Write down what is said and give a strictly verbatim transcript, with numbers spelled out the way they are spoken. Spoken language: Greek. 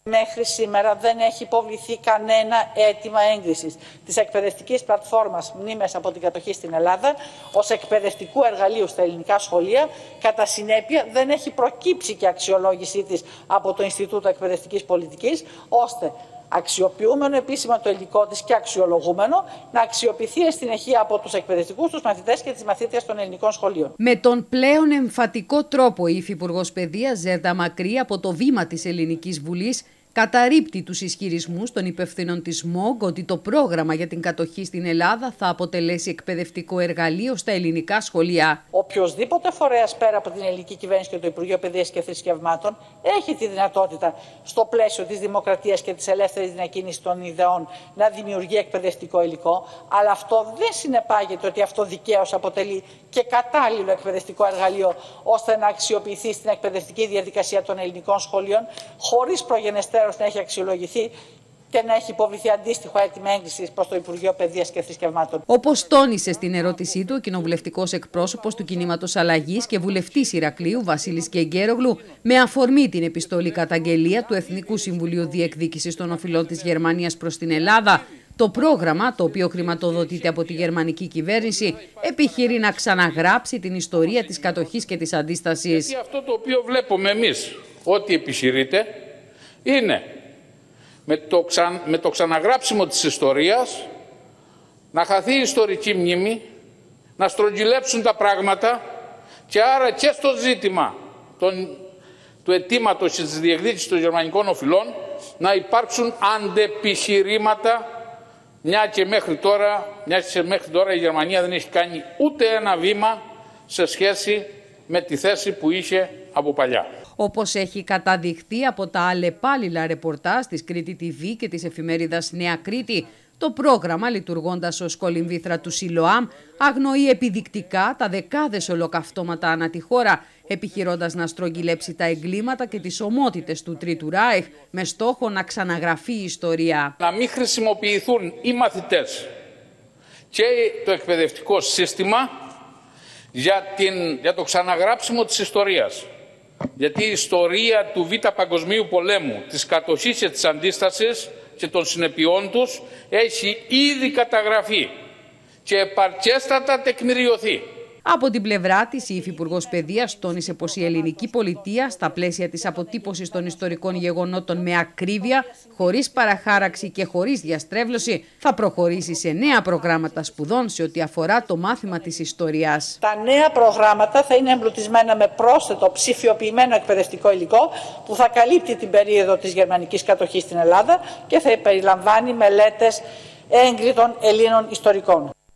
Μέχρι σήμερα δεν έχει υποβληθεί κανένα αίτημα έγκρισης της εκπαιδευτικής πλατφόρμας Μνήμες από την κατοχή στην Ελλάδα ως εκπαιδευτικού εργαλείου στα ελληνικά σχολεία. Κατά συνέπεια, δεν έχει προκύψει και αξιολόγησή της από το Ινστιτούτο Εκπαιδευτικής Πολιτικής, ώστε αξιοποιούμενο επίσημα το υλικό της και αξιολογούμενο να αξιοποιηθεί εν συνεχεία από τους εκπαιδευτικούς, τους μαθητές και τις μαθήτριες των ελληνικών σχολείων. Με τον πλέον εμφατικό τρόπο, η Υφυπουργός Παιδείας Ζέρδα Μακρύ από το βήμα της Ελληνικής Βουλής καταρρίπτει τους ισχυρισμούς των υπευθύνων της ΜΟΓ ότι το πρόγραμμα για την κατοχή στην Ελλάδα θα αποτελέσει εκπαιδευτικό εργαλείο στα ελληνικά σχολεία. Οποιοσδήποτε φορέας πέρα από την ελληνική κυβέρνηση και το Υπουργείο Παιδείας και Θρησκευμάτων έχει τη δυνατότητα στο πλαίσιο της δημοκρατίας και της ελεύθερης διακίνησης των ιδεών να δημιουργεί εκπαιδευτικό υλικό, αλλά αυτό δεν συνεπάγεται ότι αυτό δικαίως αποτελεί και κατάλληλο εκπαιδευτικό εργαλείο ώστε να αξιοποιηθεί στην εκπαιδευτική διαδικασία των ελληνικών σχολείων, χωρίς προγενεστέρως να έχει αξιολογηθεί και να έχει υποβληθεί αντίστοιχο αίτημα έγκρισης προς το Υπουργείο Παιδείας και Θρησκευμάτων. Όπως τόνισε στην ερώτησή του ο κοινοβουλευτικός εκπρόσωπος του Κινήματος Αλλαγής και βουλευτής Ηρακλείου Βασίλης Κεγκέρογλου, με αφορμή την επιστολή καταγγελία του Εθνικού Συμβουλίου Διεκδίκησης των Οφειλών της Γερμανίας προς την Ελλάδα, το πρόγραμμα, το οποίο χρηματοδοτείται από τη γερμανική κυβέρνηση, επιχειρεί να ξαναγράψει την ιστορία της κατοχής και της αντίστασης. Γιατί αυτό το οποίο βλέπουμε εμείς ότι επιχειρείται είναι με το, ξα... με το ξαναγράψιμο της ιστορίας να χαθεί η ιστορική μνήμη, να στρογγυλέψουν τα πράγματα και άρα και στο ζήτημα των... του αιτήματος της διεκδίκησης των γερμανικών οφειλών να υπάρξουν αντεπιχειρήματα, μια και μέχρι τώρα, μια και μέχρι τώρα η Γερμανία δεν έχει κάνει ούτε ένα βήμα σε σχέση με τη θέση που είχε από παλιά. Όπως έχει καταδειχθεί από τα αλλεπάλληλα ρεπορτάζ της Κρήτη τι βι και της εφημερίδας Νέα Κρήτη, το πρόγραμμα, λειτουργώντας ως κολυμβήθρα του Σιλοάμ, αγνοεί επιδεικτικά τα δεκάδες ολοκαυτώματα ανά τη χώρα, επιχειρώντας να στρογγυλέψει τα εγκλήματα και τις ομότητες του Τρίτου Ράιχ, με στόχο να ξαναγραφεί η ιστορία. Να μην χρησιμοποιηθούν οι μαθητές και το εκπαιδευτικό σύστημα για, την, για το ξαναγράψιμο της ιστορίας. Γιατί η ιστορία του Β' Παγκοσμίου Πολέμου, της κατοχής και της αντίστασης και των συνεπειών τους έχει ήδη καταγραφεί και επαρκέστατα τεκμηριωθεί. Από την πλευρά της, η Υφυπουργός Παιδείας τόνισε πως η ελληνική πολιτεία, στα πλαίσια της αποτύπωσης των ιστορικών γεγονότων με ακρίβεια, χωρίς παραχάραξη και χωρίς διαστρέβλωση, θα προχωρήσει σε νέα προγράμματα σπουδών σε ό,τι αφορά το μάθημα της ιστορίας. Τα νέα προγράμματα θα είναι εμπλουτισμένα με πρόσθετο ψηφιοποιημένο εκπαιδευτικό υλικό που θα καλύπτει την περίοδο της γερμανικής κατοχής στην Ελλάδα και θα περιλαμβάνει μελέτες έγκριτων Ελλήνων ιστορικών.